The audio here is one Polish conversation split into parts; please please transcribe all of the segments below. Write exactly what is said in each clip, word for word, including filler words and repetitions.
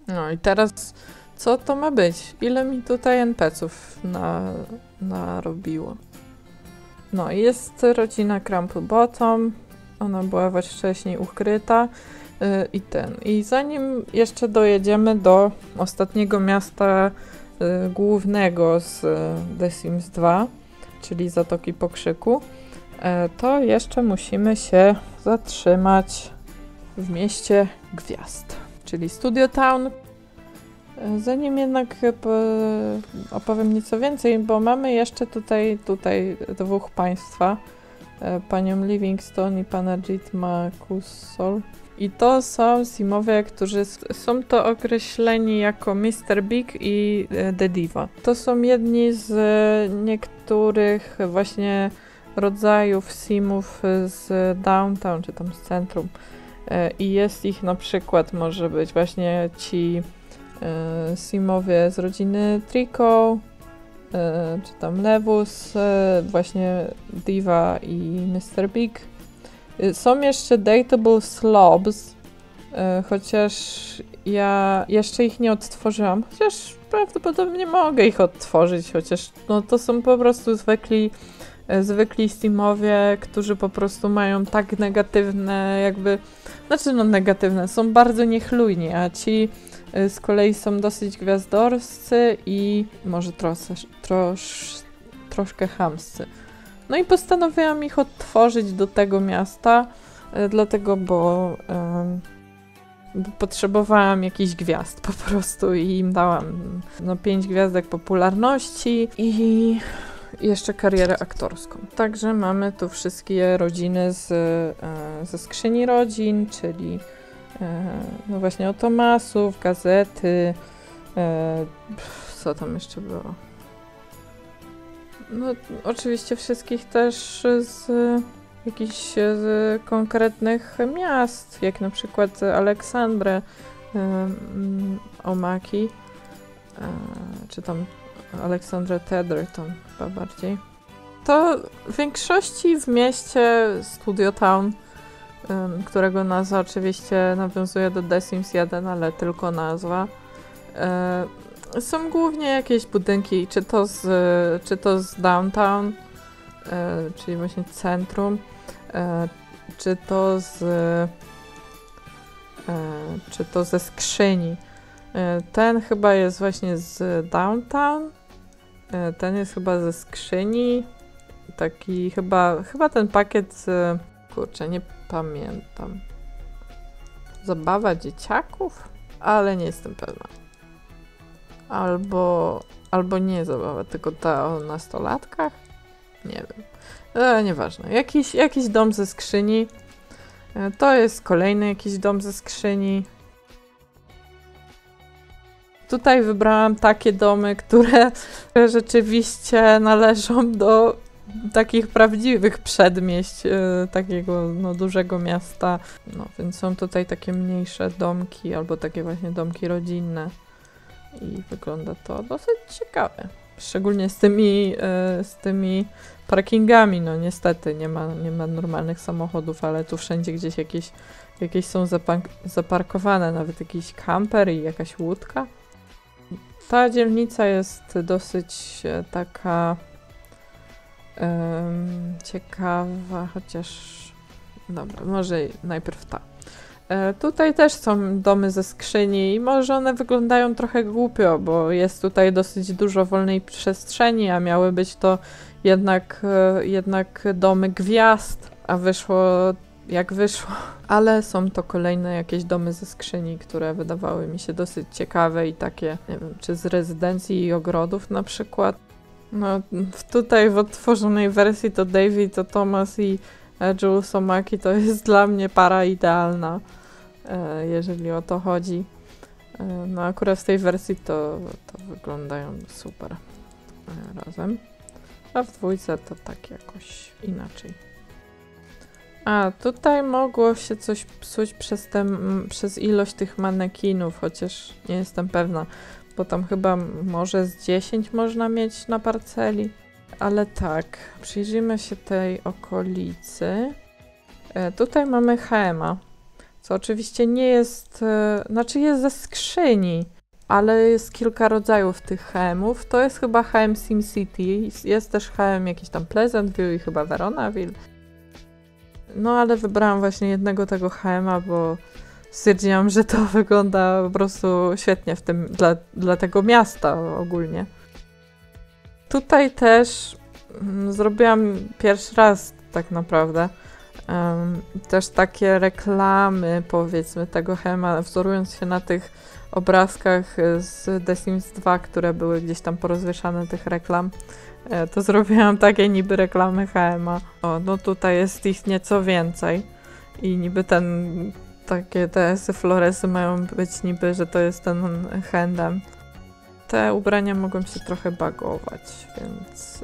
No i teraz co to ma być? Ile mi tutaj en pe ców na, narobiło? No i jest rodzina Crumple Bottom. Ona była właśnie wcześniej ukryta. Yy, I ten. I zanim jeszcze dojedziemy do ostatniego miasta yy, głównego z yy, The Sims dwa, czyli Zatoki Pokrzyku, yy, to jeszcze musimy się zatrzymać w mieście gwiazd, czyli Studio Town. Zanim jednak opowiem nieco więcej, bo mamy jeszcze tutaj, tutaj dwóch państwa, panią Livingstone i pana Jit Makusol. I to są Simowie, którzy są to określeni jako mister Big i The Diva. To są jedni z niektórych właśnie rodzajów Simów z downtown, czy tam z centrum. I jest ich na przykład, może być właśnie ci e, Simowie z rodziny Trico, e, czy tam Lewus, e, właśnie Diva i mister Big. E, są jeszcze Dateable Slobs, e, chociaż ja jeszcze ich nie odtworzyłam, chociaż prawdopodobnie mogę ich odtworzyć, chociaż no, to są po prostu zwykli zwykli Simowie, którzy po prostu mają tak negatywne jakby, znaczy no negatywne, są bardzo niechlujni, a ci z kolei są dosyć gwiazdorscy i może trosz, trosz, troszkę chamscy. No i postanowiłam ich odtworzyć do tego miasta, dlatego, bo, bo potrzebowałam jakichś gwiazd po prostu i im dałam no pięć gwiazdek popularności i jeszcze karierę aktorską. Także mamy tu wszystkie rodziny z, e, ze skrzyni rodzin, czyli e, no właśnie Otomasów, gazety, e, co tam jeszcze było? No oczywiście wszystkich też z jakichś z konkretnych miast, jak na przykład Aleksandrę e, Omaki, e, czy tam Aleksandrę Tedderton chyba bardziej. To w większości w mieście Studio Town, um, którego nazwa oczywiście nawiązuje do The Sims jeden, ale tylko nazwa, e, są głównie jakieś budynki, czy to z, czy to z downtown, e, czyli właśnie centrum, e, czy to z e, czy to ze skrzyni. E, ten chyba jest właśnie z downtown. Ten jest chyba ze skrzyni, taki chyba, chyba ten pakiet z, kurczę, nie pamiętam, zabawa dzieciaków, ale nie jestem pewna. Albo, albo nie zabawa, tylko ta o nastolatkach, nie wiem, e, nieważne. Jakiś, jakiś dom ze skrzyni, e, to jest kolejny jakiś dom ze skrzyni. Tutaj wybrałam takie domy, które rzeczywiście należą do takich prawdziwych przedmieść, e, takiego no, dużego miasta. No, więc są tutaj takie mniejsze domki, albo takie właśnie domki rodzinne. I wygląda to dosyć ciekawe. Szczególnie z tymi, e, z tymi parkingami. No niestety nie ma, nie ma normalnych samochodów, ale tu wszędzie gdzieś jakieś, jakieś są zapak- zaparkowane, nawet jakiś kamper i jakaś łódka. Ta dzielnica jest dosyć taka um, ciekawa, chociaż dobra, może najpierw ta. E, tutaj też są domy ze skrzyni i może one wyglądają trochę głupio, bo jest tutaj dosyć dużo wolnej przestrzeni, a miały być to jednak, e, jednak domy gwiazd, a wyszło jak wyszło. Ale są to kolejne jakieś domy ze skrzyni, które wydawały mi się dosyć ciekawe i takie, nie wiem, czy z rezydencji i ogrodów na przykład. No tutaj w odtworzonej wersji to David, to Thomas i Jules Omaki to jest dla mnie para idealna, jeżeli o to chodzi. No akurat w tej wersji to, to wyglądają super razem, a w dwójce to tak jakoś inaczej. A, tutaj mogło się coś psuć przez, te, przez ilość tych manekinów, chociaż nie jestem pewna, bo tam chyba może z dziesięć można mieć na parceli. Ale tak, przyjrzyjmy się tej okolicy. E, tutaj mamy H M a. co oczywiście nie jest, e, znaczy jest ze skrzyni, ale jest kilka rodzajów tych H M-ów. To jest chyba H M SimCity, jest też H M jakiś tam Pleasantville i chyba Veronaville. No ale wybrałam właśnie jednego tego H M-a, bo stwierdziłam, że to wygląda po prostu świetnie w tym, dla, dla tego miasta ogólnie. Tutaj też mm, zrobiłam pierwszy raz tak naprawdę um, też takie reklamy, powiedzmy, tego H M-a, wzorując się na tych obrazkach z The Sims dwa, które były gdzieś tam porozwieszane tych reklam. To zrobiłam takie niby reklamy H M-a. O, no tutaj jest ich nieco więcej i niby ten, takie te floresy mają być niby, że to jest ten handem. Te ubrania mogą się trochę bagować, więc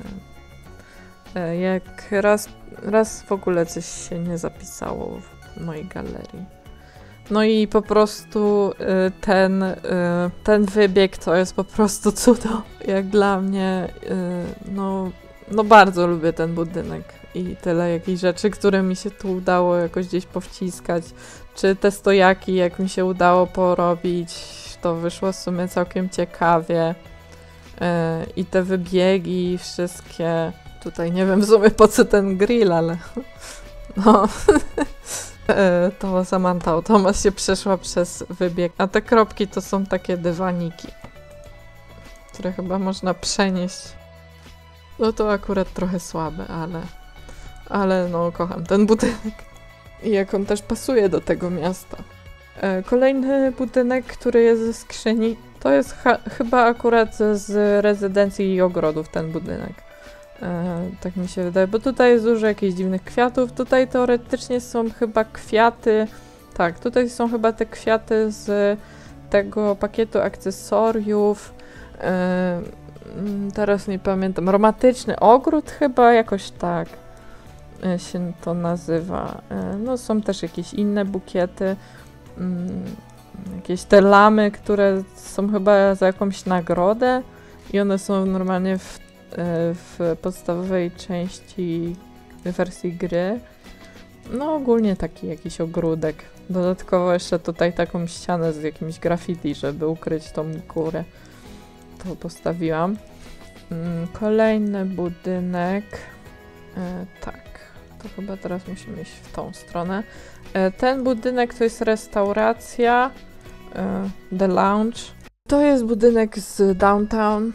e, e, jak raz, raz w ogóle coś się nie zapisało w mojej galerii. No i po prostu y, ten, y, ten wybieg to jest po prostu cudo. Jak dla mnie, y, no, no bardzo lubię ten budynek i tyle jakichś rzeczy, które mi się tu udało jakoś gdzieś powciskać. Czy te stojaki, jak mi się udało porobić, to wyszło w sumie całkiem ciekawie. Y, I te wybiegi wszystkie. Tutaj nie wiem w sumie po co ten grill, ale no... To Samantha Automas się przeszła przez wybieg. A te kropki to są takie dywaniki, które chyba można przenieść. No to akurat trochę słabe, ale... Ale no, kocham ten budynek. I jak on też pasuje do tego miasta. Kolejny budynek, który jest ze skrzyni, to jest chyba akurat z rezydencji i ogrodów ten budynek. E, tak mi się wydaje, bo tutaj jest dużo jakichś dziwnych kwiatów. Tutaj teoretycznie są chyba kwiaty. Tak, tutaj są chyba te kwiaty z tego pakietu akcesoriów. E, teraz nie pamiętam. Aromatyczny ogród chyba, jakoś tak e, się to nazywa. E, no są też jakieś inne bukiety. Mm, jakieś te lamy, które są chyba za jakąś nagrodę i one są normalnie w w podstawowej części wersji gry. No ogólnie taki jakiś ogródek. Dodatkowo jeszcze tutaj taką ścianę z jakimś graffiti, żeby ukryć tą górę. To postawiłam. Kolejny budynek. E, tak, to chyba teraz musimy iść w tą stronę. E, ten budynek to jest restauracja e, The Lounge. To jest budynek z downtown,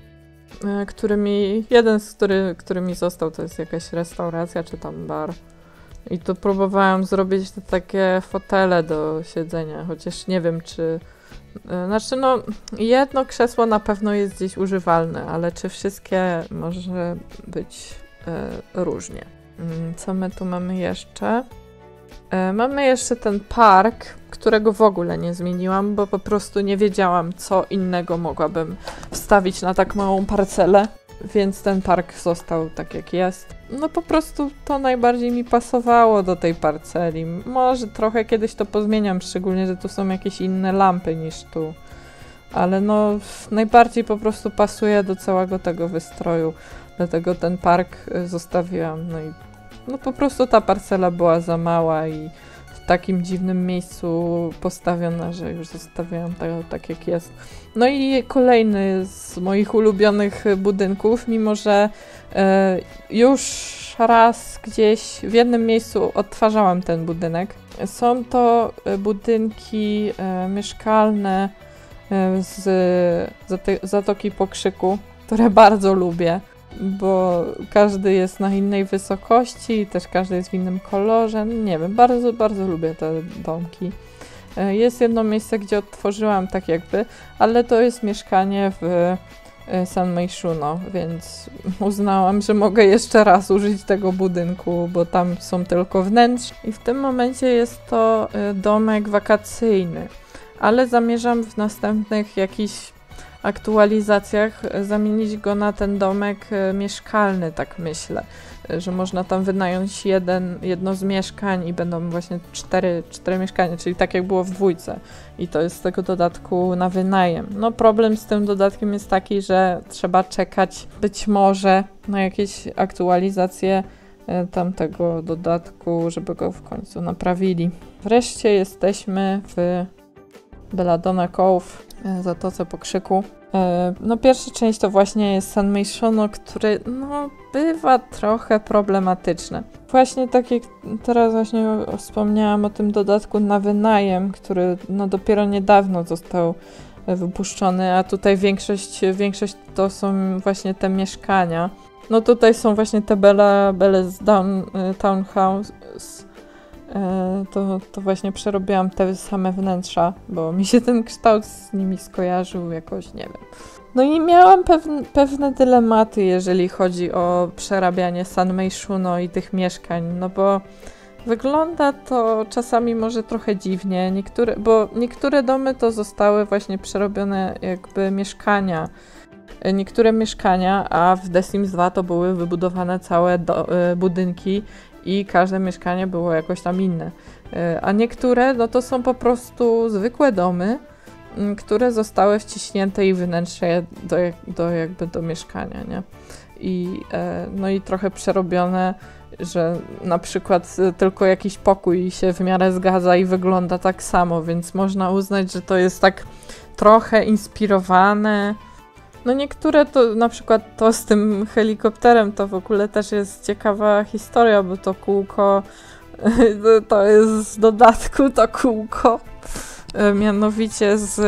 który mi, jeden z który, który mi został, to jest jakaś restauracja czy tam bar. I tu próbowałam zrobić te takie fotele do siedzenia, chociaż nie wiem czy... Znaczy no, jedno krzesło na pewno jest gdzieś używalne, ale czy wszystkie może być e, różnie. Co my tu mamy jeszcze? E, mamy jeszcze ten park, którego w ogóle nie zmieniłam, bo po prostu nie wiedziałam, co innego mogłabym wstawić na tak małą parcelę, więc ten park został tak jak jest. No po prostu to najbardziej mi pasowało do tej parceli. Może trochę kiedyś to pozmieniam, szczególnie, że tu są jakieś inne lampy niż tu. Ale no najbardziej po prostu pasuje do całego tego wystroju, dlatego ten park zostawiłam. No i no po prostu ta parcela była za mała i w takim dziwnym miejscu postawiona, że już zostawiałam to tak jak jest. No i kolejny z moich ulubionych budynków, mimo że e, już raz gdzieś w jednym miejscu odtwarzałam ten budynek. Są to budynki e, mieszkalne e, z Zatoki Pokrzyku, które bardzo lubię, bo każdy jest na innej wysokości, też każdy jest w innym kolorze. Nie wiem, bardzo, bardzo lubię te domki. Jest jedno miejsce, gdzie odtworzyłam tak jakby, ale to jest mieszkanie w San Myshuno, więc uznałam, że mogę jeszcze raz użyć tego budynku, bo tam są tylko wnętrz i w tym momencie jest to domek wakacyjny, ale zamierzam w następnych jakichś aktualizacjach zamienić go na ten domek mieszkalny, tak myślę, że można tam wynająć jeden, jedno z mieszkań i będą właśnie cztery, cztery mieszkania, czyli tak jak było w dwójce i to jest z tego dodatku na wynajem. No problem z tym dodatkiem jest taki, że trzeba czekać być może na jakieś aktualizacje tamtego dodatku, żeby go w końcu naprawili. Wreszcie jesteśmy w Belladonna Cove, Zatoce Pokrzyku. No pierwsza część to właśnie jest San Myshuno, który no bywa trochę problematyczny. Właśnie tak jak teraz właśnie wspomniałam o tym dodatku na wynajem, który no dopiero niedawno został wypuszczony, a tutaj większość, większość to są właśnie te mieszkania. No tutaj są właśnie te Bella, Bella's Down, Townhouse. To, to właśnie przerobiłam te same wnętrza, bo mi się ten kształt z nimi skojarzył jakoś, nie wiem. No i miałam pewne, pewne dylematy, jeżeli chodzi o przerabianie San Myshuno i tych mieszkań, no bo wygląda to czasami może trochę dziwnie, niektóre, bo niektóre domy to zostały właśnie przerobione jakby mieszkania, niektóre mieszkania, a w The Sims dwa to były wybudowane całe do, budynki i każde mieszkanie było jakoś tam inne. A niektóre no to są po prostu zwykłe domy, które zostały wciśnięte i wnętrze do, do jakby do mieszkania, nie? I, no i trochę przerobione, że na przykład tylko jakiś pokój się w miarę zgadza i wygląda tak samo, więc można uznać, że to jest tak trochę inspirowane. No niektóre to, na przykład to z tym helikopterem, to w ogóle też jest ciekawa historia, bo to kółko, to jest z dodatku to kółko, mianowicie z,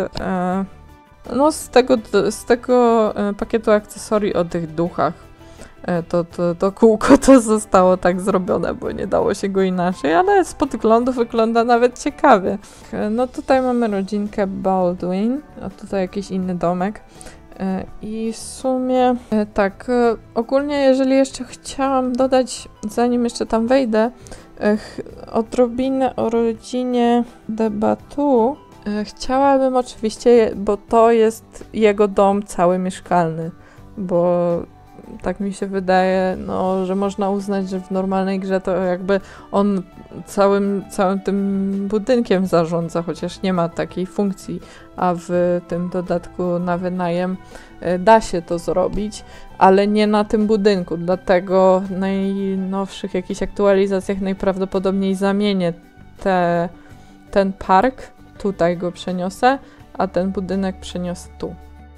no z tego, z tego pakietu akcesorii o tych duchach. To, to, to kółko to zostało tak zrobione, bo nie dało się go inaczej, ale z podglądu wygląda nawet ciekawie. No tutaj mamy rodzinkę Baldwin, a tutaj jakiś inny domek. I w sumie tak, ogólnie jeżeli jeszcze chciałam dodać, zanim jeszcze tam wejdę, odrobinę o rodzinie de Batu. Chciałabym oczywiście, bo to jest jego dom cały mieszkalny, bo tak mi się wydaje, no, że można uznać, że w normalnej grze to jakby on całym, całym tym budynkiem zarządza, chociaż nie ma takiej funkcji, a w tym dodatku na wynajem da się to zrobić, ale nie na tym budynku, dlatego w najnowszych jakichś aktualizacjach najprawdopodobniej zamienię te, ten park, tutaj go przeniosę, a ten budynek przeniosę tu.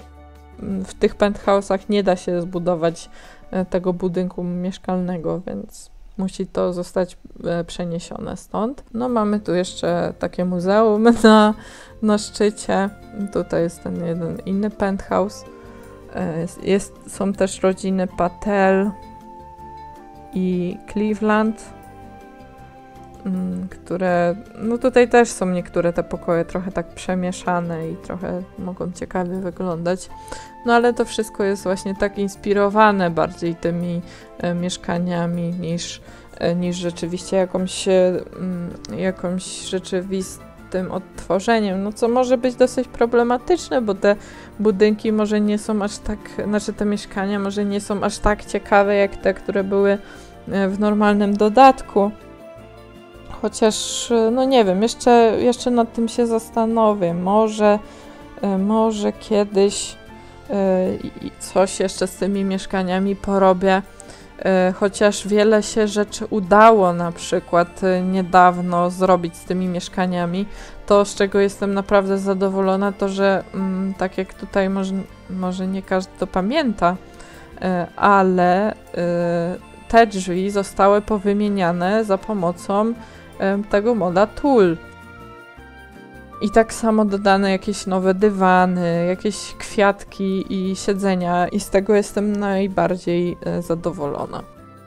W tych penthouse'ach nie da się zbudować tego budynku mieszkalnego, więc musi to zostać przeniesione stąd. No mamy tu jeszcze takie muzeum na, na szczycie. Tutaj jest ten jeden inny penthouse. Jest, jest, są też rodziny Patel i Cleveland, które, no tutaj też są niektóre te pokoje trochę tak przemieszane i trochę mogą ciekawie wyglądać, no ale to wszystko jest właśnie tak inspirowane bardziej tymi e, mieszkaniami niż, e, niż rzeczywiście jakąś, e, jakąś rzeczywistym odtworzeniem, no co może być dosyć problematyczne, bo te budynki może nie są aż tak, znaczy te mieszkania może nie są aż tak ciekawe jak te, które były w normalnym dodatku. Chociaż, no nie wiem, jeszcze, jeszcze nad tym się zastanowię. Może, może kiedyś coś jeszcze z tymi mieszkaniami porobię. Chociaż wiele się rzeczy udało na przykład niedawno zrobić z tymi mieszkaniami. To, z czego jestem naprawdę zadowolona, to że tak jak tutaj może, może nie każdy to pamięta, ale te drzwi zostały powymieniane za pomocą tego moda Tool. I tak samo dodane jakieś nowe dywany, jakieś kwiatki i siedzenia i z tego jestem najbardziej zadowolona.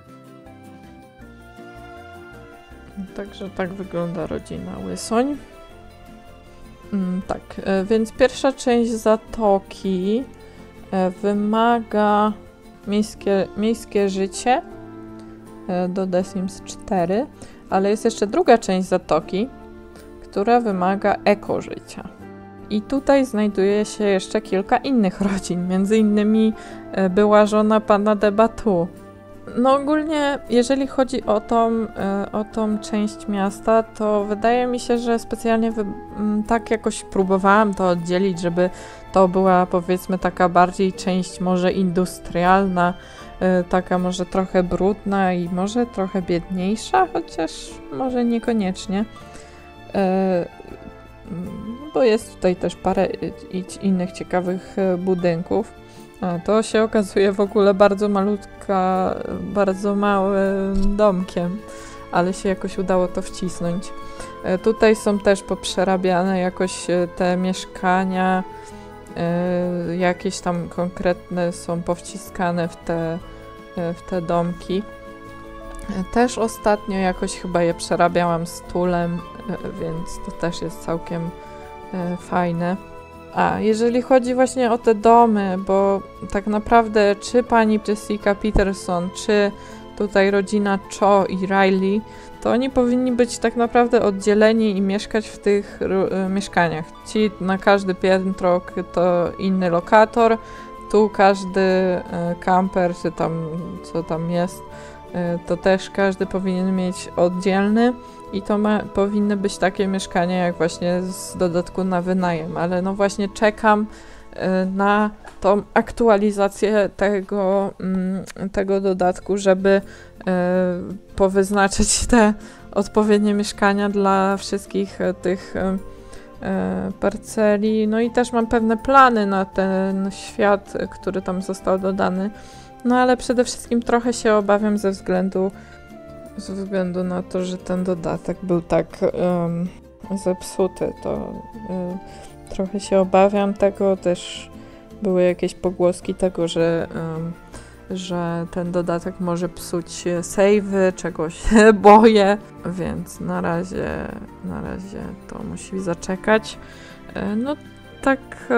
Także tak wygląda rodzina Łysoń. Mm, tak, więc pierwsza część Zatoki wymaga miejskie, miejskie życie do The Sims cztery. Ale jest jeszcze druga część Zatoki, która wymaga ekożycia. I tutaj znajduje się jeszcze kilka innych rodzin, między innymi była żona pana de Batu. No ogólnie, jeżeli chodzi o tą, o tą część miasta, to wydaje mi się, że specjalnie wy... tak jakoś próbowałam to oddzielić, żeby to była powiedzmy taka bardziej część może industrialna, taka może trochę brudna i może trochę biedniejsza, chociaż może niekoniecznie. Bo jest tutaj też parę innych ciekawych budynków. A to się okazuje w ogóle bardzo malutka, bardzo małym domkiem, ale się jakoś udało to wcisnąć. Tutaj są też poprzerabiane jakoś te mieszkania, jakieś tam konkretne są powciskane w te, w te domki. Też ostatnio jakoś chyba je przerabiałam stulem, więc to też jest całkiem fajne. A jeżeli chodzi właśnie o te domy, bo tak naprawdę czy pani Jessica Peterson, czy tutaj rodzina Cho i Riley, to oni powinni być tak naprawdę oddzieleni i mieszkać w tych y, mieszkaniach. Ci na każdy piętro to inny lokator, tu każdy y, kamper, czy tam co tam jest, y, to też każdy powinien mieć oddzielny i to ma, powinny być takie mieszkania jak właśnie z dodatku na wynajem, ale no właśnie czekam na tą aktualizację tego, tego dodatku, żeby powyznaczyć te odpowiednie mieszkania dla wszystkich tych parceli. No i też mam pewne plany na ten świat, który tam został dodany. No ale przede wszystkim trochę się obawiam ze względu ze względu na to, że ten dodatek był tak um, zepsuty, to um, trochę się obawiam tego, też były jakieś pogłoski tego, że, um, że ten dodatek może psuć save'y, czego się boję, więc na razie, na razie to musi zaczekać. No tak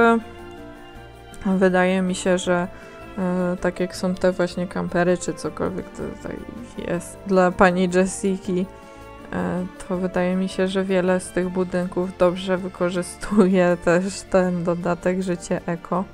wydaje mi się, że tak jak są te właśnie kampery, czy cokolwiek to tutaj jest dla pani Jessiki, to wydaje mi się, że wiele z tych budynków dobrze wykorzystuje też ten dodatek Życie Eko.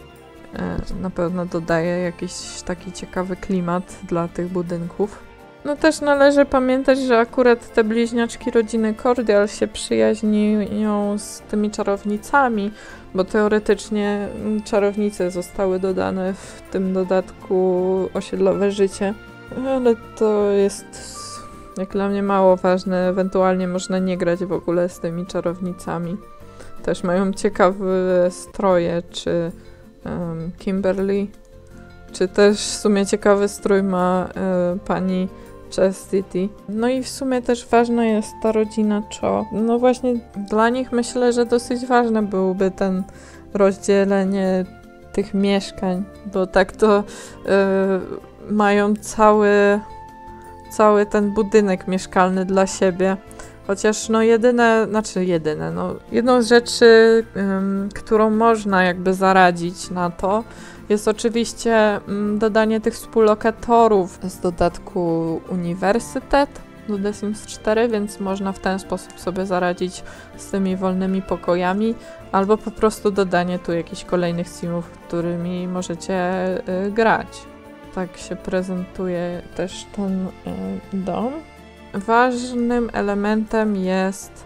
Na pewno dodaje jakiś taki ciekawy klimat dla tych budynków. No też należy pamiętać, że akurat te bliźniaczki rodziny Cordial się przyjaźnią z tymi czarownicami, bo teoretycznie czarownice zostały dodane w tym dodatku Osiedlowe Życie, ale to jest jak dla mnie mało ważne, ewentualnie można nie grać w ogóle z tymi czarownicami. Też mają ciekawe stroje, czy um, Kimberly, czy też w sumie ciekawy strój ma y, pani Chastity. No i w sumie też ważna jest ta rodzina Cho. No właśnie dla nich myślę, że dosyć ważne byłoby ten rozdzielenie tych mieszkań, bo tak to y, mają cały cały ten budynek mieszkalny dla siebie. Chociaż no jedyne, znaczy jedyne, no jedną z rzeczy, ym, którą można jakby zaradzić na to, jest oczywiście ym, dodanie tych współlokatorów z dodatku Uniwersytet do The Sims cztery, więc można w ten sposób sobie zaradzić z tymi wolnymi pokojami, albo po prostu dodanie tu jakichś kolejnych simów, którymi możecie y, grać. Tak się prezentuje też ten y, dom. Ważnym elementem jest,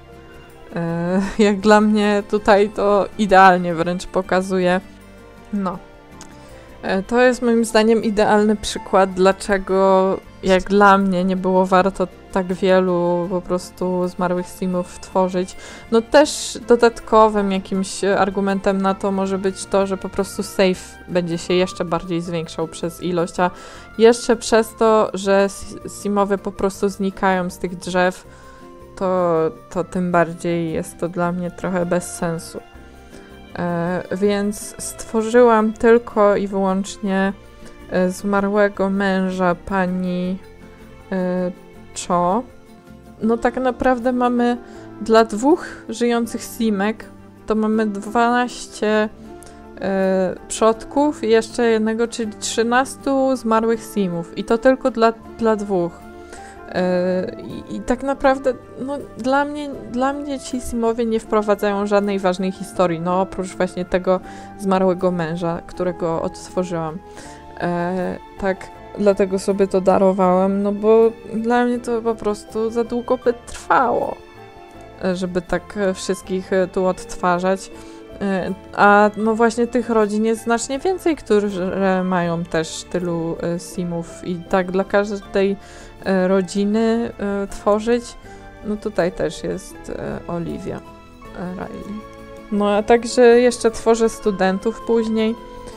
y, jak dla mnie tutaj to idealnie wręcz pokazuje, no, y, to jest moim zdaniem idealny przykład, dlaczego jak dla mnie nie było warto tak wielu po prostu zmarłych simów tworzyć. No też dodatkowym jakimś argumentem na to może być to, że po prostu save będzie się jeszcze bardziej zwiększał przez ilość, a jeszcze przez to, że simowie po prostu znikają z tych drzew, to, to tym bardziej jest to dla mnie trochę bez sensu. E, więc stworzyłam tylko i wyłącznie zmarłego męża pani e, Cho. No tak naprawdę mamy dla dwóch żyjących simek, to mamy dwanaście e, przodków i jeszcze jednego, czyli trzynastu zmarłych simów. I to tylko dla, dla dwóch. E, i, I tak naprawdę no, dla mnie, dla mnie ci simowie nie wprowadzają żadnej ważnej historii, no oprócz właśnie tego zmarłego męża, którego odtworzyłam. E, tak, dlatego sobie to darowałam, no bo dla mnie to po prostu za długo by trwało, żeby tak wszystkich tu odtwarzać. A no właśnie tych rodzin jest znacznie więcej, które mają też tylu simów i tak dla każdej rodziny tworzyć. No tutaj też jest Olivia Riley. No a także jeszcze tworzę studentów później,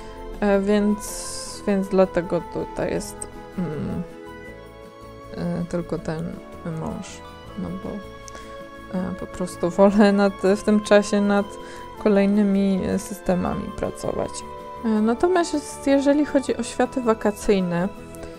więc, więc dlatego tutaj jest mm, tylko ten mąż, no bo po prostu wolę nad, w tym czasie nad kolejnymi systemami pracować. Natomiast jeżeli chodzi o światy wakacyjne,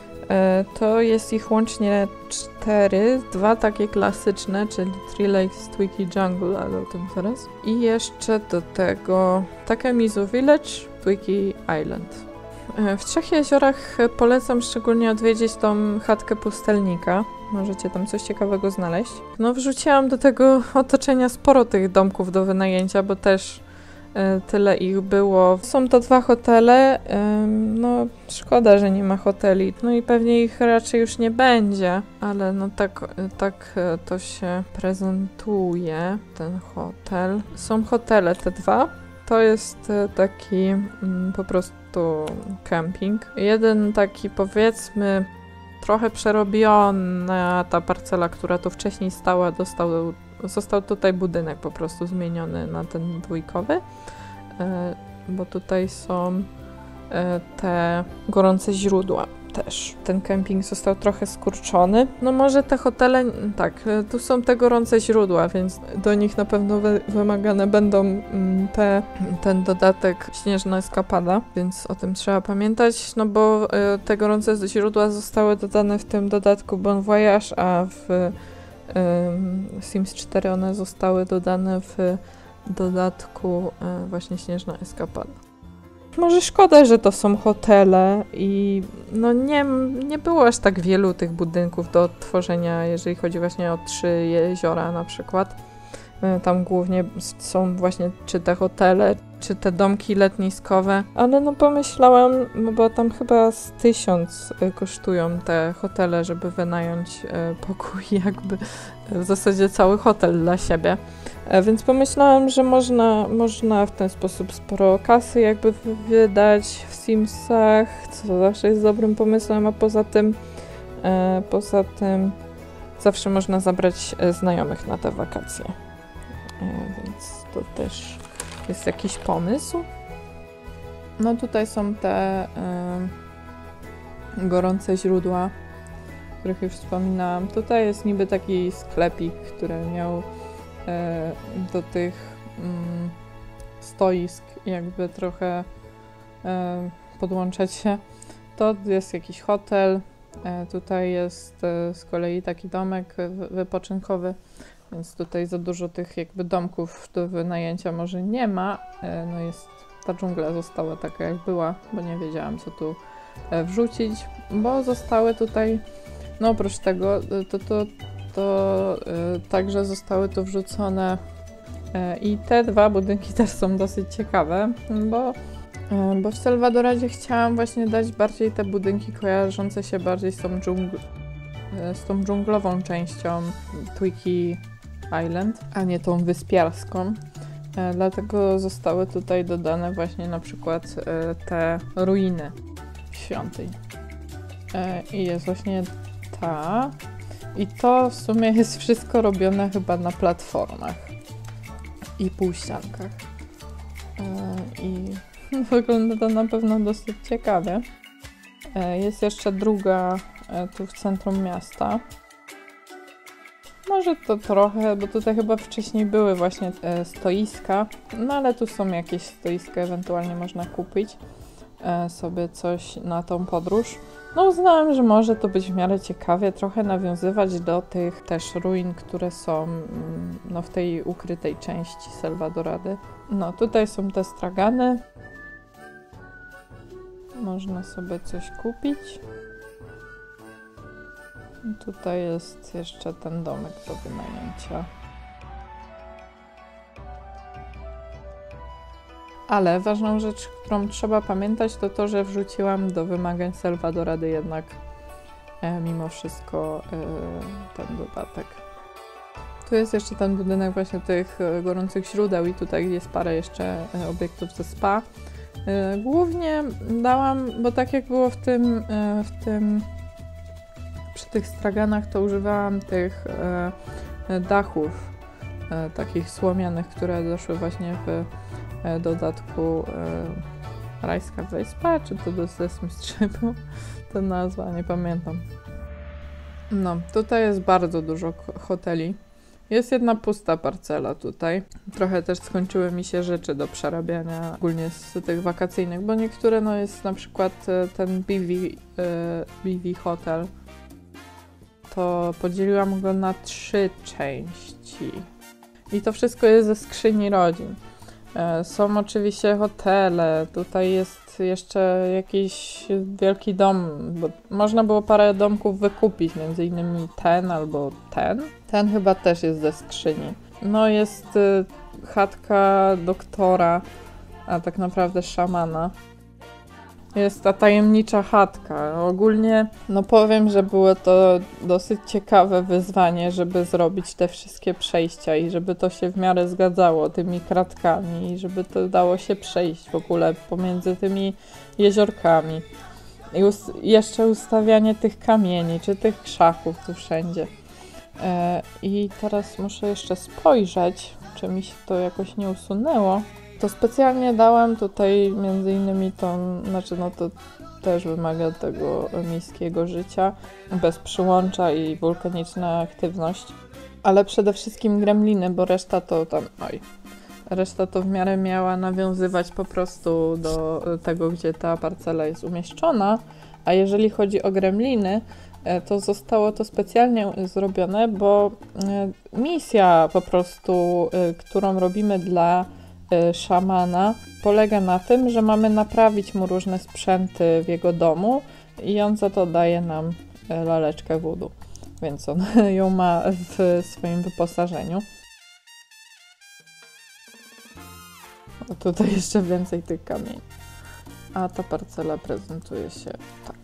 to jest ich łącznie cztery, dwa takie klasyczne, czyli Three Lakes, Twiki Jungle, ale o tym zaraz. I jeszcze do tego Takemizu Village, Twiki Island. W Trzech Jeziorach polecam szczególnie odwiedzić tą chatkę pustelnika. Możecie tam coś ciekawego znaleźć. No wrzuciłam do tego otoczenia sporo tych domków do wynajęcia, bo też y, tyle ich było. Są to dwa hotele, y, no szkoda, że nie ma hoteli. No i pewnie ich raczej już nie będzie, ale no tak, y, tak y, to się prezentuje, ten hotel. Są hotele te dwa. To jest y, taki y, po prostu camping. Jeden taki powiedzmy trochę przerobiona ta parcela, która tu wcześniej stała, dostał, został tutaj budynek po prostu zmieniony na ten dwójkowy, bo tutaj są te gorące źródła też. Ten kemping został trochę skurczony. No może te hotele, tak, tu są te gorące źródła, więc do nich na pewno wy wymagane będą te, ten dodatek Śnieżna Eskapada, więc o tym trzeba pamiętać, no bo y, te gorące źródła zostały dodane w tym dodatku Bon Voyage, a w y, Sims cztery one zostały dodane w dodatku y, właśnie Śnieżna Eskapada. Może szkoda, że to są hotele i no nie, nie było aż tak wielu tych budynków do odtworzenia, jeżeli chodzi właśnie o Trzy Jeziora na przykład. Tam głównie są właśnie czy te hotele, czy te domki letniskowe, ale no pomyślałam, no bo tam chyba z tysiąc kosztują te hotele, żeby wynająć pokój, jakby w zasadzie cały hotel dla siebie. Więc pomyślałam, że można, można w ten sposób sporo kasy jakby wydać w Simsach, co zawsze jest dobrym pomysłem, a poza tym, e, poza tym zawsze można zabrać znajomych na te wakacje. E, więc to też jest jakiś pomysł. No tutaj są te e, gorące źródła, o których już wspominałam. Tutaj jest niby taki sklepik, który miał do tych mm, stoisk jakby trochę e, podłączać się. To jest jakiś hotel, e, tutaj jest e, z kolei taki domek wypoczynkowy, więc tutaj za dużo tych jakby domków do wynajęcia może nie ma. E, no jest, ta dżungla została taka jak była, bo nie wiedziałam co tu e, wrzucić, bo zostały tutaj, no oprócz tego, to, to to y, także zostały tu wrzucone y, i te dwa budynki też są dosyć ciekawe, bo, y, bo w Salvadoradzie chciałam właśnie dać bardziej te budynki kojarzące się bardziej z tą, dżungl y, z tą dżunglową częścią Twiki Island, a nie tą wyspiarską. Y, dlatego zostały tutaj dodane właśnie na przykład y, te ruiny świątyń. Y, I jest właśnie ta. I to w sumie jest wszystko robione chyba na platformach i półściankach. Yy, I wygląda to na pewno dosyć ciekawie. Yy, jest jeszcze druga yy, tu w centrum miasta. Może to trochę, bo tutaj chyba wcześniej były właśnie yy, stoiska, no ale tu są jakieś stoiska, ewentualnie można kupić yy, sobie coś na tą podróż. No uznałam, że może to być w miarę ciekawie, trochę nawiązywać do tych też ruin, które są no, w tej ukrytej części Salvadorady. No tutaj są te stragany. Można sobie coś kupić. I tutaj jest jeszcze ten domek do wynajęcia. Ale ważną rzecz, którą trzeba pamiętać, to to, że wrzuciłam do wymagań Salvadorady jednak e, mimo wszystko e, ten dodatek. Tu jest jeszcze ten budynek właśnie tych gorących źródeł i tutaj jest parę jeszcze obiektów ze spa. Głównie dałam, bo tak jak było w tym, w tym przy tych straganach, to używałam tych dachów takich słomianych, które doszły właśnie w dodatku Rajska Wyspa, czy to do Sesame Stripu, ta nazwa, nie pamiętam. No, tutaj jest bardzo dużo hoteli. Jest jedna pusta parcela tutaj. Trochę też skończyły mi się rzeczy do przerabiania, ogólnie z tych wakacyjnych, bo niektóre, no jest na przykład ten B V, B V Hotel, to podzieliłam go na trzy części. I to wszystko jest ze skrzyni rodzin. Są oczywiście hotele, tutaj jest jeszcze jakiś wielki dom, bo można było parę domków wykupić, między innymi ten albo ten. Ten chyba też jest ze skrzyni. No jest y, chatka doktora, a tak naprawdę szamana. Jest ta tajemnicza chatka. Ogólnie, no powiem, że było to dosyć ciekawe wyzwanie, żeby zrobić te wszystkie przejścia i żeby to się w miarę zgadzało tymi kratkami i żeby to dało się przejść w ogóle pomiędzy tymi jeziorkami. I us- jeszcze ustawianie tych kamieni, czy tych krzaków tu wszędzie. E, I teraz muszę jeszcze spojrzeć, czy mi się to jakoś nie usunęło. To specjalnie dałam tutaj między innymi tą, znaczy no to też wymaga tego miejskiego życia, bez przyłącza i wulkaniczna aktywność, ale przede wszystkim gremliny, bo reszta to tam, oj, reszta to w miarę miała nawiązywać po prostu do tego, gdzie ta parcela jest umieszczona, a jeżeli chodzi o gremliny, to zostało to specjalnie zrobione, bo misja po prostu, którą robimy dla szamana, polega na tym, że mamy naprawić mu różne sprzęty w jego domu i on za to daje nam laleczkę voodoo, więc on ją ma w swoim wyposażeniu. O, tutaj jeszcze więcej tych kamieni. A ta parcela prezentuje się tak.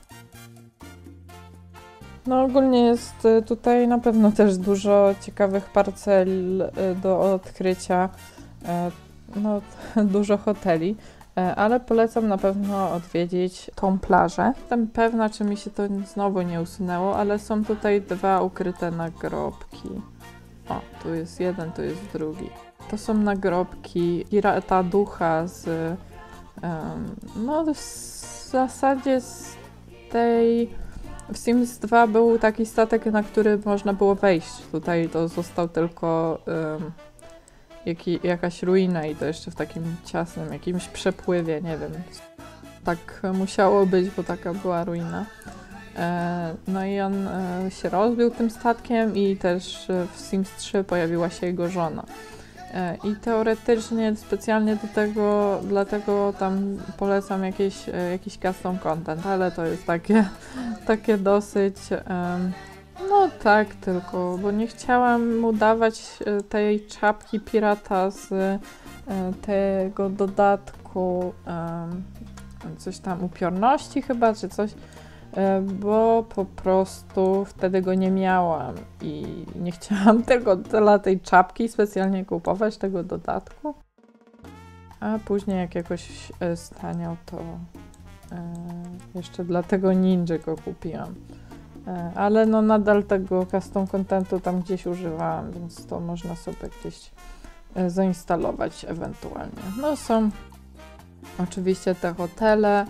No ogólnie jest tutaj na pewno też dużo ciekawych parcel do odkrycia. No, dużo hoteli, ale polecam na pewno odwiedzić tą plażę. Jestem pewna, czy mi się to znowu nie usunęło, ale są tutaj dwa ukryte nagrobki. O, tu jest jeden, tu jest drugi. To są nagrobki pirata ducha z... Um, no w zasadzie z tej... W Sims dwa był taki statek, na który można było wejść. Tutaj to został tylko... Um, Jaki, jakaś ruina i to jeszcze w takim ciasnym jakimś przepływie, nie wiem. Tak musiało być, bo taka była ruina. E, no i on e, się rozbił tym statkiem i też w Sims trzy pojawiła się jego żona. E, I teoretycznie specjalnie do tego, dlatego tam polecam jakieś, e, jakiś custom content, ale to jest takie, takie dosyć... E, No tak, tylko, bo nie chciałam mu dawać tej czapki pirata z tego dodatku, coś tam upiorności chyba, czy coś, bo po prostu wtedy go nie miałam i nie chciałam tego dla tej czapki specjalnie kupować, tego dodatku. A później jak jakoś staniał, to jeszcze dla tego ninja go kupiłam. Ale no nadal tego custom contentu tam gdzieś używałam, więc to można sobie gdzieś zainstalować ewentualnie. No są oczywiście te hotele,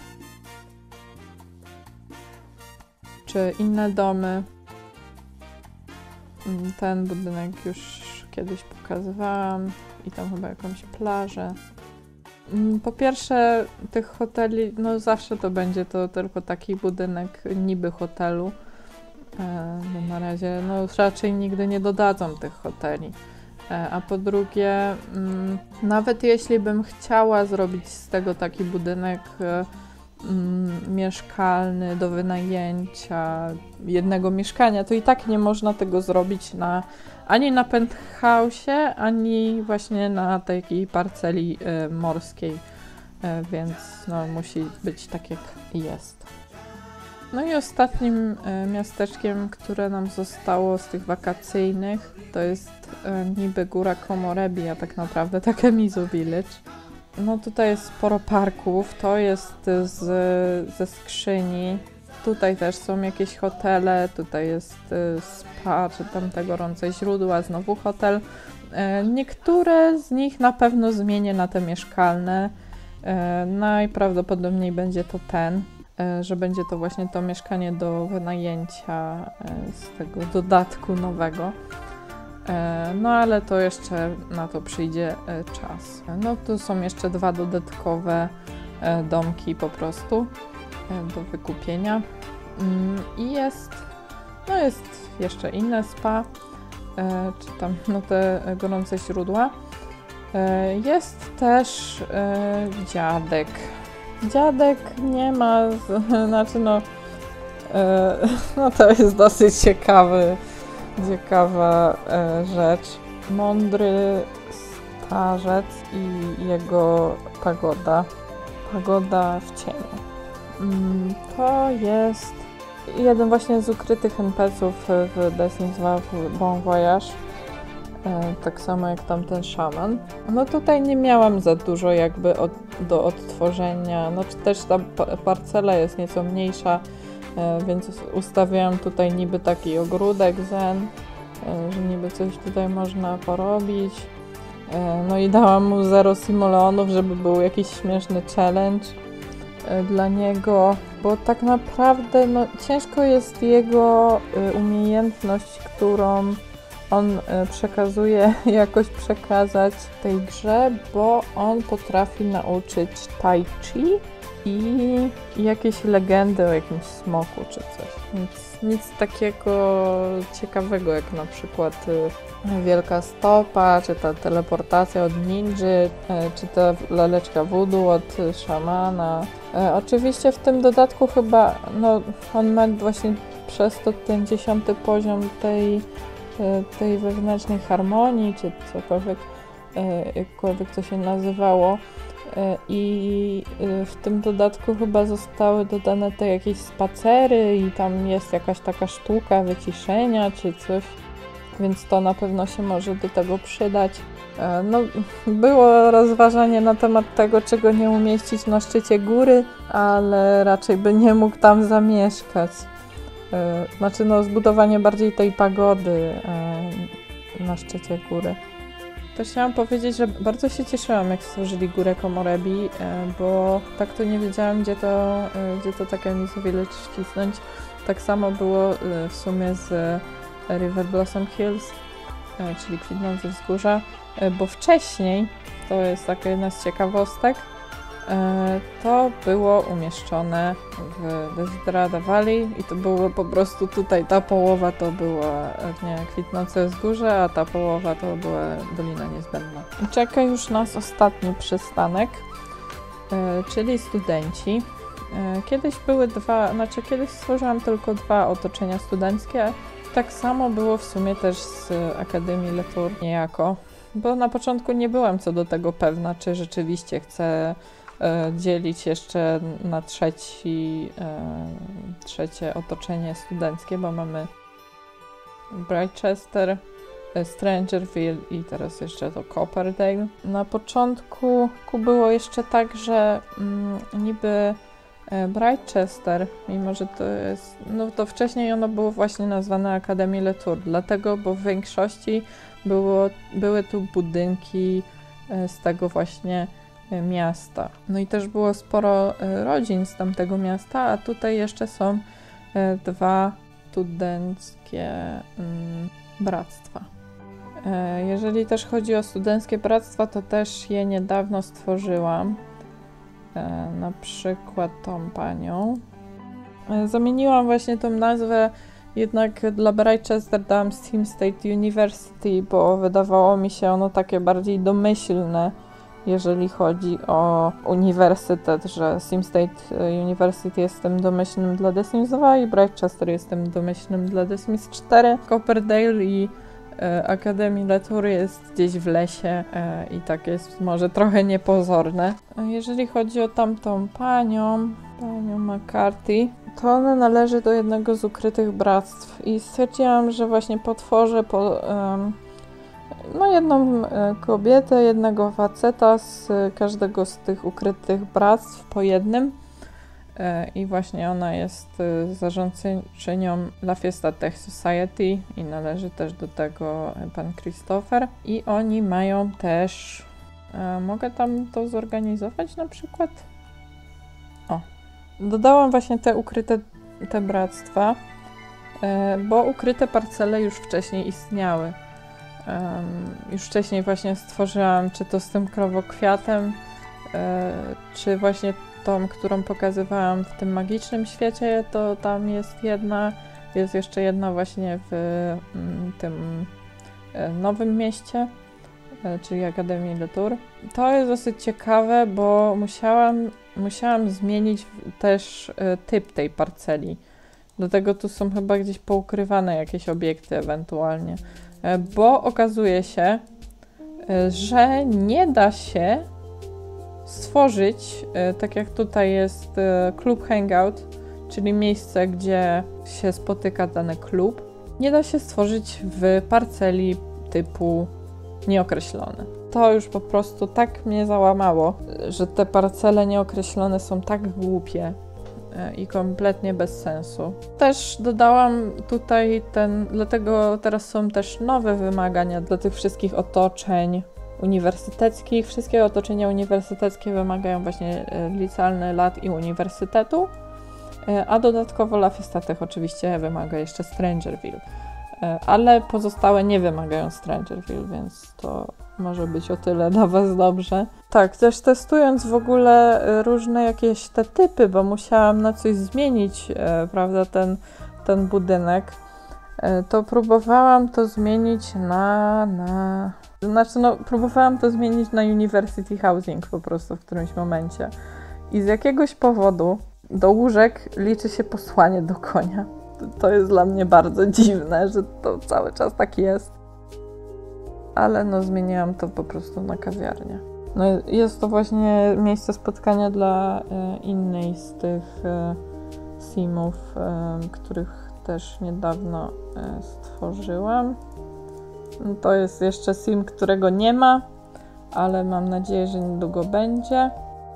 czy inne domy. Ten budynek już kiedyś pokazywałam i tam chyba jakąś plażę. Po pierwsze, tych hoteli, no zawsze to będzie to tylko taki budynek niby hotelu. No na razie no raczej nigdy nie dodadzą tych hoteli. A po drugie, mm, nawet jeśli bym chciała zrobić z tego taki budynek mm, mieszkalny do wynajęcia jednego mieszkania, to i tak nie można tego zrobić na, ani na penthouse'ie, ani właśnie na takiej parceli y, morskiej, y, więc no musi być tak jak jest. No i ostatnim e, miasteczkiem, które nam zostało z tych wakacyjnych, to jest e, niby góra Komorebi, a tak naprawdę Takemizu Village. No tutaj jest sporo parków, to jest z, ze skrzyni. Tutaj też są jakieś hotele, tutaj jest e, spa, czy tam te gorące źródła, znowu hotel. E, niektóre z nich na pewno zmienię na te mieszkalne. E, najprawdopodobniej będzie to ten. Że będzie to właśnie to mieszkanie do wynajęcia z tego dodatku nowego. No ale to jeszcze na to przyjdzie czas. No tu są jeszcze dwa dodatkowe domki po prostu do wykupienia. I jest, no jest jeszcze inne spa, czy tam no te gorące źródła. Jest też dziadek. Dziadek nie ma, znaczy no, e, no to jest dosyć ciekawy, ciekawa e, rzecz. Mądry starzec i jego pagoda, pagoda w cieniu. Mm, to jest jeden właśnie z ukrytych en pe ce ów w The Sims dwa w Bon Voyage. Tak samo jak tamten szaman. No tutaj nie miałam za dużo jakby od, do odtworzenia, no czy też ta parcela jest nieco mniejsza, więc ustawiałam tutaj niby taki ogródek zen, że niby coś tutaj można porobić. No i dałam mu zero simoleonów, żeby był jakiś śmieszny challenge dla niego, bo tak naprawdę no, ciężko jest jego umiejętność, którą on przekazuje, jakoś przekazać tej grze, bo on potrafi nauczyć tai chi i jakieś legendy o jakimś smoku czy coś. Nic, nic takiego ciekawego jak na przykład wielka stopa, czy ta teleportacja od ninży, czy ta laleczka voodoo od szamana. Oczywiście w tym dodatku chyba, no on ma właśnie przez to ten dziesiąty poziom tej tej wewnętrznej harmonii, czy cokolwiek, jakkolwiek to się nazywało. I w tym dodatku chyba zostały dodane te jakieś spacery i tam jest jakaś taka sztuka wyciszenia, czy coś, więc to na pewno się może do tego przydać. No, było rozważanie na temat tego, czego nie umieścić na szczycie góry, ale raczej by nie mógł tam zamieszkać. Znaczy no zbudowanie bardziej tej pagody na szczycie góry. Też chciałam powiedzieć, że bardzo się cieszyłam, jak stworzyli górę Komorebi, bo tak to nie wiedziałam, gdzie to, gdzie to Takemizu Village wcisnąć. Tak samo było w sumie z River Blossom Hills, czyli kwitnące wzgórza, bo wcześniej, to jest taka jedna z ciekawostek, to było umieszczone w Desiderata Valley i to było po prostu tutaj, ta połowa to była nie, kwitnące wzgórze, a ta połowa to była Dolina Niezbędna. Czeka już nas ostatni przystanek, czyli studenci. Kiedyś były dwa, znaczy kiedyś stworzyłam tylko dwa otoczenia studenckie. Tak samo było w sumie też z Akademii Letour niejako, bo na początku nie byłam co do tego pewna, czy rzeczywiście chcę dzielić jeszcze na trzeci, trzecie otoczenie studenckie, bo mamy Brightchester, Strangerville i teraz jeszcze to Copperdale. Na początku było jeszcze tak, że mm, niby Brightchester, mimo że to jest, no to wcześniej ono było właśnie nazwane Akademii Letour, dlatego, bo w większości było, były tu budynki z tego właśnie miasta. No i też było sporo rodzin z tamtego miasta, a tutaj jeszcze są dwa studenckie mm, bractwa. Jeżeli też chodzi o studenckie bractwa, to też je niedawno stworzyłam. Na przykład tą panią. Zamieniłam właśnie tą nazwę, jednak dla Brightchester dałam Sim State University, bo wydawało mi się ono takie bardziej domyślne, jeżeli chodzi o uniwersytet, że Sim State University jest tym domyślnym dla The Sims dwa i Brightchester jest tym domyślnym dla The Sims cztery. Copperdale i e, Akademii Letour jest gdzieś w lesie e, i tak jest może trochę niepozorne. Jeżeli chodzi o tamtą panią, panią McCarthy, to ona należy do jednego z ukrytych bractw i stwierdziłam, że właśnie potworzę po, um, no jedną kobietę, jednego faceta z każdego z tych ukrytych bractw po jednym. I właśnie ona jest zarządczynią La Fiesta Tech Society i należy też do tego pan Christopher. I oni mają też... Mogę tam to zorganizować na przykład? O, dodałam właśnie te ukryte te bractwa, bo ukryte parcele już wcześniej istniały. Już wcześniej właśnie stworzyłam, czy to z tym krowokwiatem, czy właśnie tą, którą pokazywałam w tym magicznym świecie, to tam jest jedna, jest jeszcze jedna właśnie w tym nowym mieście, czyli Akademii Le Tour. To jest dosyć ciekawe, bo musiałam, musiałam zmienić też typ tej parceli. Dlatego tu są chyba gdzieś poukrywane jakieś obiekty ewentualnie. Bo okazuje się, że nie da się stworzyć, tak jak tutaj jest klub Hangout, czyli miejsce, gdzie się spotyka dany klub, nie da się stworzyć w parceli typu nieokreślone. To już po prostu tak mnie załamało, że te parcele nieokreślone są tak głupie i kompletnie bez sensu. Też dodałam tutaj ten, dlatego teraz są też nowe wymagania dla tych wszystkich otoczeń uniwersyteckich. Wszystkie otoczenia uniwersyteckie wymagają właśnie licealny lat i uniwersytetu, a dodatkowo La Fiesta Tech oczywiście wymaga jeszcze Strangerville, ale pozostałe nie wymagają Strangerville, więc to może być o tyle dla was dobrze. Tak, też testując w ogóle różne jakieś te typy, bo musiałam na coś zmienić, e, prawda, ten, ten budynek, e, to próbowałam to zmienić na, na... Znaczy, no, próbowałam to zmienić na University Housing po prostu w którymś momencie. I z jakiegoś powodu do łóżek liczy się posłanie do konia. To, to jest dla mnie bardzo dziwne, że to cały czas tak jest. Ale no zmieniłam to po prostu na kawiarnię. No jest to właśnie miejsce spotkania dla e, innej z tych e, simów, e, których też niedawno e, stworzyłam. No, to jest jeszcze sim, którego nie ma, ale mam nadzieję, że niedługo będzie.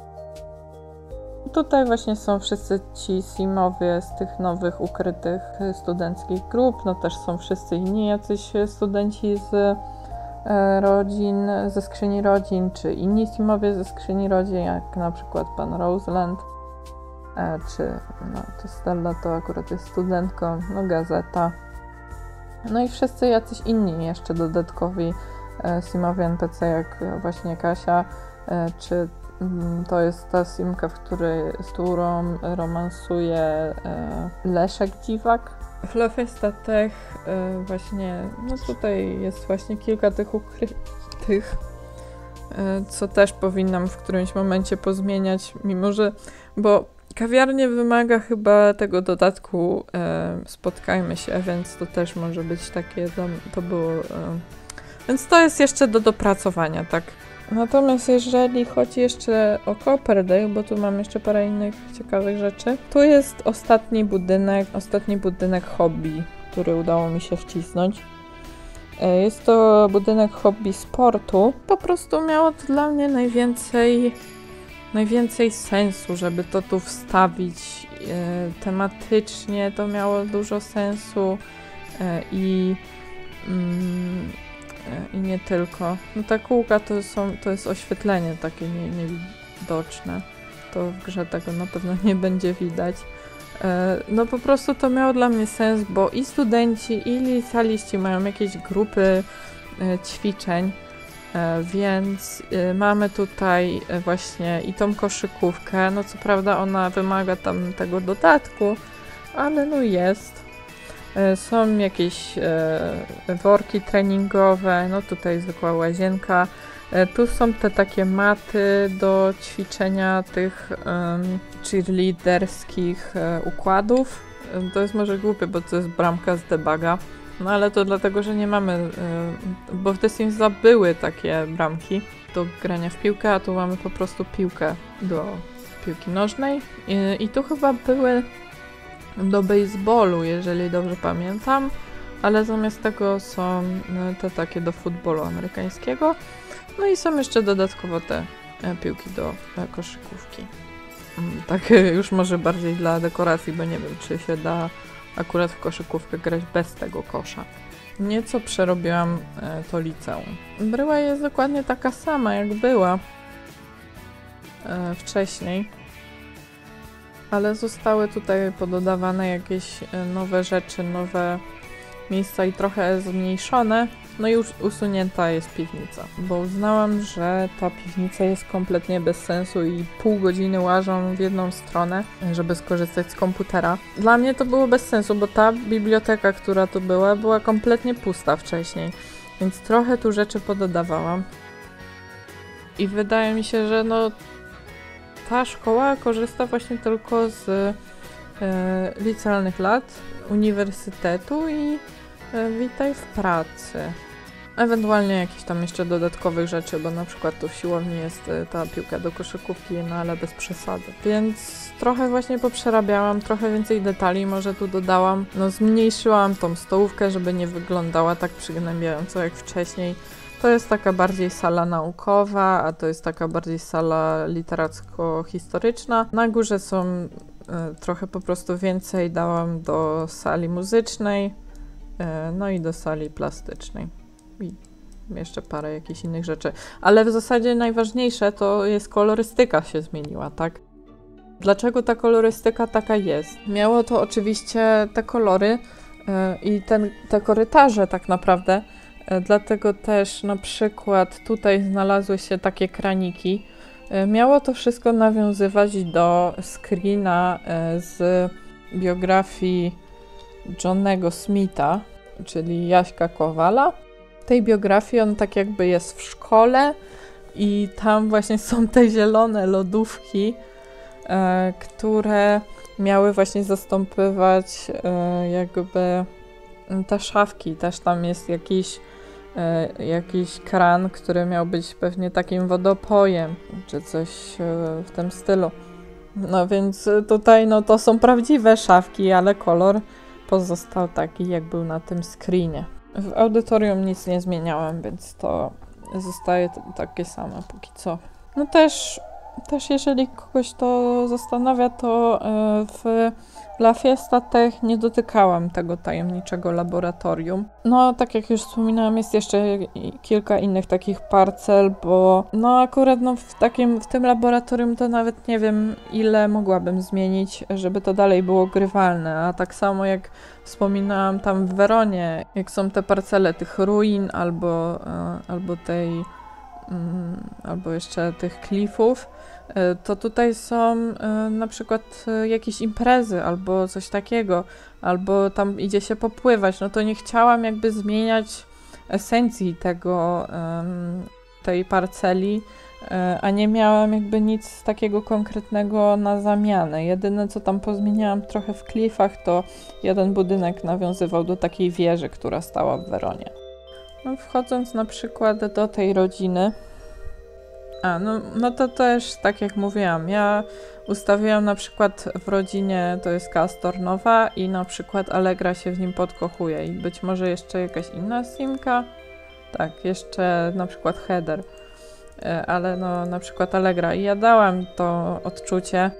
Tutaj właśnie są wszyscy ci simowie z tych nowych, ukrytych studenckich grup. No też są wszyscy inni jacyś studenci z rodzin, ze skrzyni rodzin, czy inni simowie ze skrzyni rodzin, jak na przykład pan Roseland, e, czy no, to Stella to akurat jest studentką, no Gazeta. No i wszyscy jacyś inni jeszcze dodatkowi e, simowie N P C, jak właśnie Kasia, e, czy mm, to jest ta simka, w której, z którą romansuje e, Leszek Dziwak. W La Fiesta Tech y, właśnie, no tutaj jest właśnie kilka tych ukrytych, y, co też powinnam w którymś momencie pozmieniać, mimo że, bo kawiarnia wymaga chyba tego dodatku y, spotkajmy się, więc to też może być takie, to, to było, y, więc to jest jeszcze do dopracowania, tak. Natomiast jeżeli chodzi jeszcze o Copperdale, bo tu mam jeszcze parę innych ciekawych rzeczy, tu jest ostatni budynek, ostatni budynek hobby, który udało mi się wcisnąć. Jest to budynek hobby sportu. Po prostu miało to dla mnie najwięcej, najwięcej sensu, żeby to tu wstawić. Tematycznie to miało dużo sensu i... Mm, i nie tylko. No ta kółka to, są, to jest oświetlenie takie nie, niewidoczne. To w grze tego na pewno nie będzie widać. No po prostu to miało dla mnie sens, bo i studenci, i licealiści mają jakieś grupy ćwiczeń, więc mamy tutaj właśnie i tą koszykówkę. No co prawda ona wymaga tam tego dodatku, ale no jest. Są jakieś e, worki treningowe, no tutaj zwykła łazienka. E, tu są te takie maty do ćwiczenia tych e, cheerleaderskich e, układów. E, to jest może głupie, bo to jest bramka z debuga. No ale to dlatego, że nie mamy, e, bo w The Sims były takie bramki do grania w piłkę, a tu mamy po prostu piłkę do piłki nożnej. I, i tu chyba były do baseballu, jeżeli dobrze pamiętam, ale zamiast tego są te takie do futbolu amerykańskiego. No i są jeszcze dodatkowo te piłki do koszykówki. Tak już może bardziej dla dekoracji, bo nie wiem, czy się da akurat w koszykówkę grać bez tego kosza. Nieco przerobiłam to liceum. Bryła jest dokładnie taka sama, jak była wcześniej, ale zostały tutaj pododawane jakieś nowe rzeczy, nowe miejsca i trochę zmniejszone. No i już usunięta jest piwnica, bo uznałam, że ta piwnica jest kompletnie bez sensu i pół godziny łażą w jedną stronę, żeby skorzystać z komputera. Dla mnie to było bez sensu, bo ta biblioteka, która tu była, była kompletnie pusta wcześniej, więc trochę tu rzeczy pododawałam. I wydaje mi się, że no ta szkoła korzysta właśnie tylko z e, licealnych lat, uniwersytetu i e, witaj w pracy. Ewentualnie jakieś tam jeszcze dodatkowych rzeczy, bo na przykład tu w siłowni jest ta piłka do koszykówki, no ale bez przesady. Więc trochę właśnie poprzerabiałam, trochę więcej detali może tu dodałam. No zmniejszyłam tą stołówkę, żeby nie wyglądała tak przygnębiająco jak wcześniej. To jest taka bardziej sala naukowa, a to jest taka bardziej sala literacko-historyczna. Na górze są y, trochę po prostu więcej dałam do sali muzycznej, y, no i do sali plastycznej. I jeszcze parę jakichś innych rzeczy. Ale w zasadzie najważniejsze to jest kolorystyka się zmieniła, tak? Dlaczego ta kolorystyka taka jest? Miało to oczywiście te kolory yy, i ten, te korytarze tak naprawdę, yy, dlatego też na przykład tutaj znalazły się takie kraniki. Yy, miało to wszystko nawiązywać do screena yy, z biografii Johnego Smitha, czyli Jaśka Kowala. W tej biografii on tak jakby jest w szkole i tam właśnie są te zielone lodówki, e, które miały właśnie zastąpywać e, jakby te szafki. Też tam jest jakiś, e, jakiś kran, który miał być pewnie takim wodopojem, czy coś e, w tym stylu. No więc tutaj no to są prawdziwe szafki, ale kolor pozostał taki, jak był na tym screenie. W audytorium nic nie zmieniałem, więc to zostaje t- takie same póki co. No też, też jeżeli kogoś to zastanawia, to w La Fiesta Tech nie dotykałam tego tajemniczego laboratorium. No, tak jak już wspominałam, jest jeszcze kilka innych takich parcel, bo no akurat no, w, takim, w tym laboratorium to nawet nie wiem, ile mogłabym zmienić, żeby to dalej było grywalne, a tak samo jak wspominałam tam w Weronie, jak są te parcele tych ruin albo, albo tej, albo jeszcze tych klifów, to tutaj są y, na przykład y, jakieś imprezy albo coś takiego, albo tam idzie się popływać, no to nie chciałam jakby zmieniać esencji tego, y, tej parceli, y, a nie miałam jakby nic takiego konkretnego na zamianę. Jedyne co tam pozmieniałam trochę w klifach, to jeden budynek nawiązywał do takiej wieży, która stała w Weronie. No, wchodząc na przykład do tej rodziny, A, no, no to też, tak jak mówiłam, ja ustawiłam na przykład w rodzinie, to jest Castor Nowa i na przykład Allegra się w nim podkochuje i być może jeszcze jakaś inna simka, tak, jeszcze na przykład Heather, ale no na przykład Allegra i ja dałam to odczucie,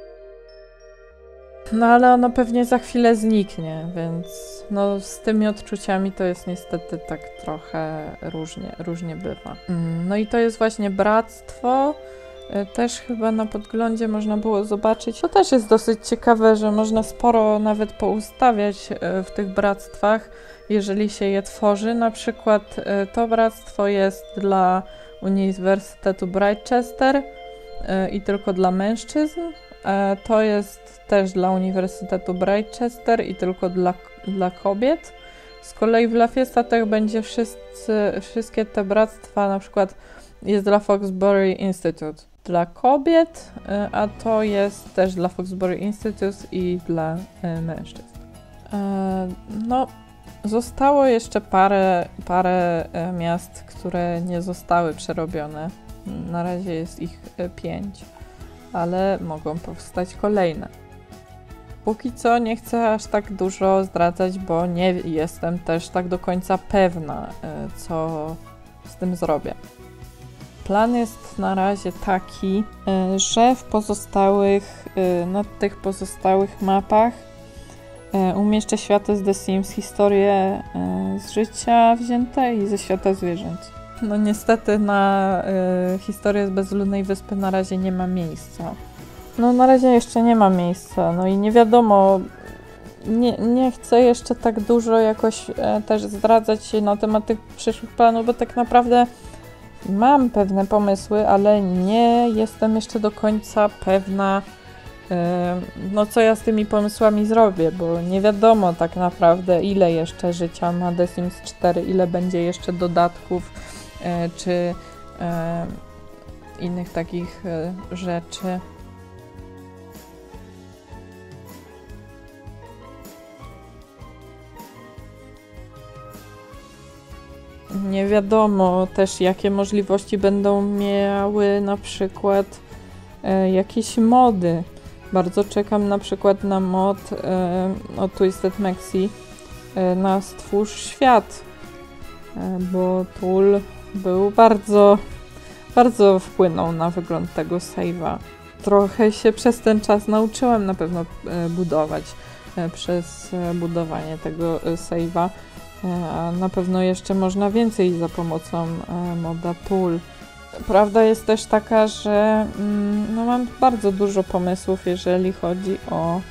no ale ono pewnie za chwilę zniknie, więc no z tymi odczuciami to jest niestety tak trochę różnie, różnie bywa. No i to jest właśnie bractwo, też chyba na podglądzie można było zobaczyć. To też jest dosyć ciekawe, że można sporo nawet poustawiać w tych bractwach, jeżeli się je tworzy. Na przykład to bractwo jest dla Uniwersytetu Bridechester i tylko dla mężczyzn. To jest też dla Uniwersytetu Bridechester i tylko dla, dla kobiet. Z kolei w La Fiesta Tech będzie wszyscy, wszystkie te bractwa, na przykład jest dla Foxbury Institute dla kobiet, a to jest też dla Foxbury Institute i dla mężczyzn. No, zostało jeszcze parę, parę miast, które nie zostały przerobione. Na razie jest ich pięć, ale mogą powstać kolejne. póki co nie chcę aż tak dużo zdradzać, bo nie jestem też tak do końca pewna, co z tym zrobię. Plan jest na razie taki, że w pozostałych, na tych pozostałych mapach umieszczę światy z The Sims, historie z życia wzięte i ze świata zwierząt. No niestety na historię z Bezludnej Wyspy na razie nie ma miejsca. No na razie jeszcze nie ma miejsca, no i nie wiadomo, nie, nie chcę jeszcze tak dużo jakoś e, też zdradzać się na temat tych przyszłych planów, bo tak naprawdę mam pewne pomysły, ale nie jestem jeszcze do końca pewna, e, no co ja z tymi pomysłami zrobię, bo nie wiadomo tak naprawdę, ile jeszcze życia ma The Sims cztery, ile będzie jeszcze dodatków, e, czy e, innych takich e, rzeczy. Nie wiadomo też, jakie możliwości będą miały na przykład e, jakieś mody. Bardzo czekam na przykład na mod e, od Twisted Maxi e, na Stwórz Świat, e, bo Tool był bardzo, bardzo wpłynął na wygląd tego save'a. Trochę się przez ten czas nauczyłam na pewno e, budować e, przez e, budowanie tego e, save'a. A na pewno jeszcze można więcej za pomocą e, moda Tool. Prawda jest też taka, że mm, no mam bardzo dużo pomysłów, jeżeli chodzi o,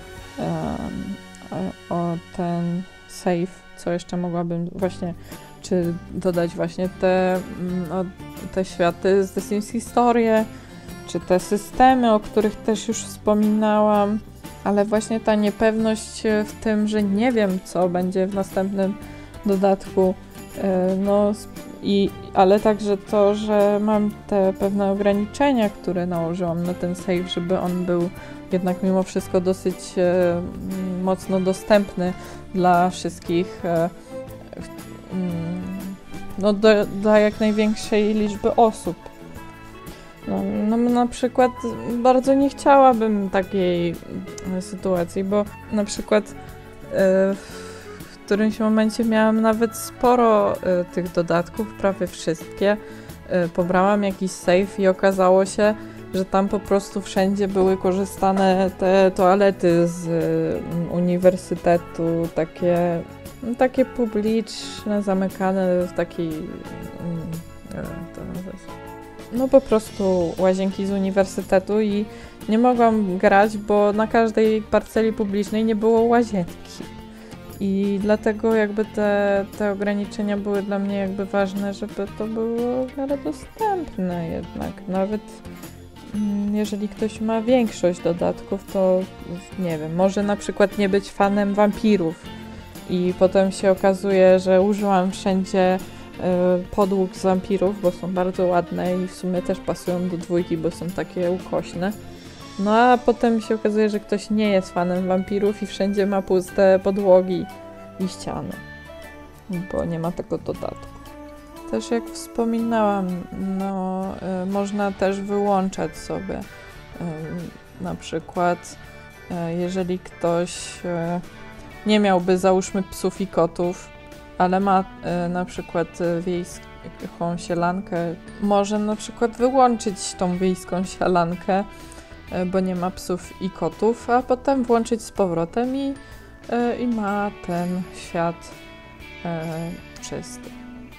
e, o ten save, co jeszcze mogłabym właśnie, czy dodać właśnie te, no, te światy z The Sims Historie, czy te systemy, o których też już wspominałam. Ale właśnie ta niepewność w tym, że nie wiem, co będzie w następnym dodatku, no i, ale także to, że mam te pewne ograniczenia, które nałożyłam na ten save, żeby on był jednak mimo wszystko dosyć e, mocno dostępny dla wszystkich, e, no do, dla jak największej liczby osób. No, no na przykład bardzo nie chciałabym takiej sytuacji, bo na przykład e, w którymś momencie miałam nawet sporo e, tych dodatków, prawie wszystkie. E, pobrałam jakiś save i okazało się, że tam po prostu wszędzie były korzystane te toalety z e, uniwersytetu, takie, no, takie publiczne, zamykane w takiej... Mm, nie wiem, to nazwać. No po prostu łazienki z uniwersytetu i nie mogłam grać, bo na każdej parceli publicznej nie było łazienki. I dlatego jakby te, te ograniczenia były dla mnie jakby ważne, żeby to było w miarę dostępne jednak. Nawet jeżeli ktoś ma większość dodatków, to nie wiem, może na przykład nie być fanem wampirów i potem się okazuje, że użyłam wszędzie podłóg z wampirów, bo są bardzo ładne i w sumie też pasują do dwójki, bo są takie ukośne. No a potem się okazuje, że ktoś nie jest fanem wampirów i wszędzie ma puste podłogi i ściany, bo nie ma tego dodatku. Też jak wspominałam, no y, można też wyłączać sobie y, na przykład y, jeżeli ktoś y, nie miałby załóżmy psów i kotów, ale ma y, na przykład y, wiejską sielankę, może na przykład wyłączyć tą wiejską sielankę, y, bo nie ma psów i kotów, a potem włączyć z powrotem i, y, i ma ten świat y, czysty.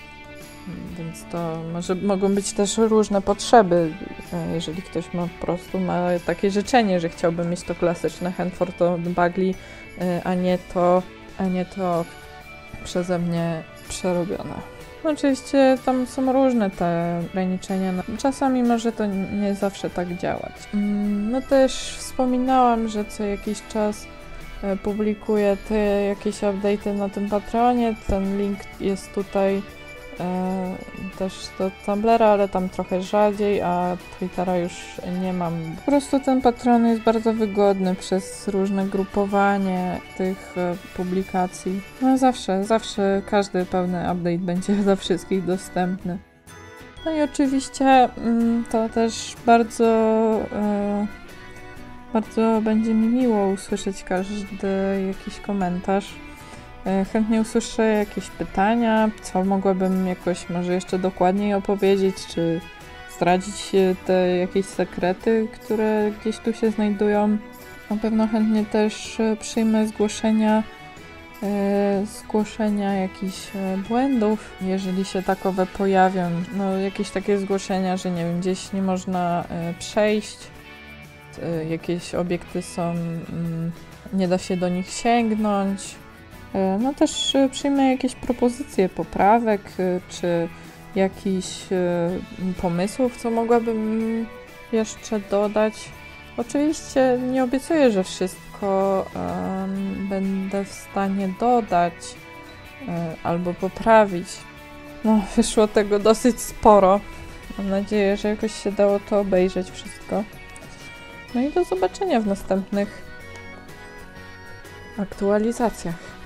Więc to może mogą być też różne potrzeby, y, jeżeli ktoś ma po prostu ma takie życzenie, że chciałby mieć to klasyczne Handford od Bagley, y, a nie to, a nie to przeze mnie przerobione. Oczywiście tam są różne te ograniczenia. Czasami może to nie zawsze tak działać. No też wspominałam, że co jakiś czas publikuję te jakieś update'y na tym Patreonie. Ten link jest tutaj e, też do Tumblera, ale tam trochę rzadziej, a Twittera już nie mam. Po prostu ten Patreon jest bardzo wygodny przez różne grupowanie tych e, publikacji. No zawsze, zawsze każdy pełny update będzie dla wszystkich dostępny. No i oczywiście mm, to też bardzo, e, Bardzo będzie mi miło usłyszeć każdy jakiś komentarz. Chętnie usłyszę jakieś pytania, co mogłabym jakoś może jeszcze dokładniej opowiedzieć, czy zdradzić te jakieś sekrety, które gdzieś tu się znajdują. Na pewno chętnie też przyjmę zgłoszenia, e, zgłoszenia jakichś błędów, jeżeli się takowe pojawią. No, jakieś takie zgłoszenia, że nie wiem, gdzieś nie można e, przejść, e, jakieś obiekty są, mm, nie da się do nich sięgnąć. E, no też e, przyjmę jakieś propozycje poprawek, e, czy jakichś e, pomysłów, co mogłabym jeszcze dodać. Oczywiście nie obiecuję, że wszystko um, będę w stanie dodać um, albo poprawić. No, wyszło tego dosyć sporo. Mam nadzieję, że jakoś się dało to obejrzeć wszystko. No i do zobaczenia w następnych aktualizacjach.